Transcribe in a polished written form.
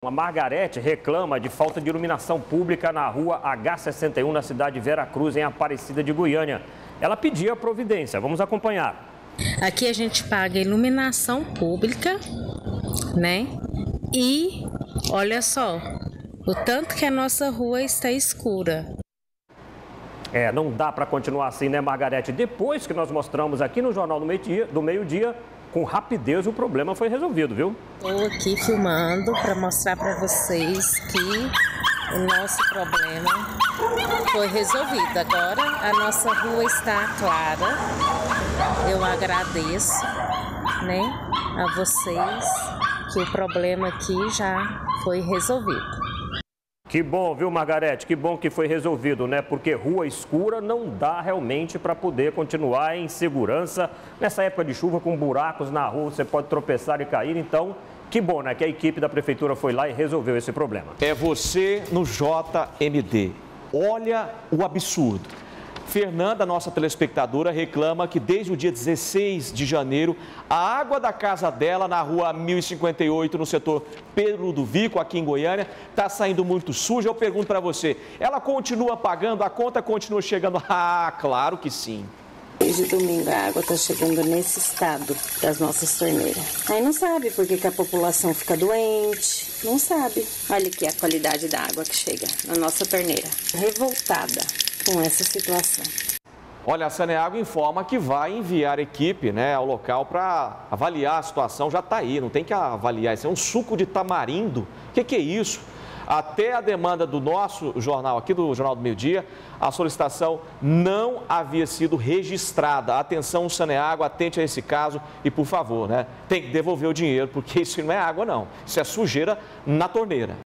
A Margarete reclama de falta de iluminação pública na rua H61, na cidade de Veracruz, em Aparecida de Goiânia. Ela pedia providência. Vamos acompanhar. Aqui a gente paga iluminação pública, né? E olha só, o tanto que a nossa rua está escura. Não dá para continuar assim, né, Margarete? Depois que nós mostramos aqui no Jornal do Meio-Dia, com rapidez o problema foi resolvido, viu? Estou aqui filmando para mostrar para vocês que o nosso problema foi resolvido. Agora a nossa rua está clara. Eu agradeço, né, a vocês que o problema aqui já foi resolvido. Que bom, viu, Margarete? Que bom que foi resolvido, né? Porque rua escura não dá realmente para poder continuar em segurança. Nessa época de chuva, com buracos na rua, você pode tropeçar e cair. Então, que bom, né? Que a equipe da prefeitura foi lá e resolveu esse problema. É você no JMD. Olha o absurdo. Fernanda, nossa telespectadora, reclama que desde o dia 16 de janeiro, a água da casa dela, na rua 1058, no setor Pedro Ludovico, aqui em Goiânia, está saindo muito suja. Eu pergunto para você, ela continua pagando? A conta continua chegando? Ah, claro que sim. Desde domingo a água está chegando nesse estado das nossas torneiras. Aí não sabe por que a população fica doente, não sabe. Olha aqui a qualidade da água que chega na nossa torneira. Revoltada com essa situação. Olha, a Saneago informa que vai enviar equipe, né, ao local para avaliar a situação. Já está aí, não tem que avaliar. Isso é um suco de tamarindo. O que é isso? Até a demanda do nosso jornal, aqui do Jornal do Meio-Dia, a solicitação não havia sido registrada. Atenção, Saneago, atente a esse caso e, por favor, né, tem que devolver o dinheiro, porque isso não é água, não. Isso é sujeira na torneira.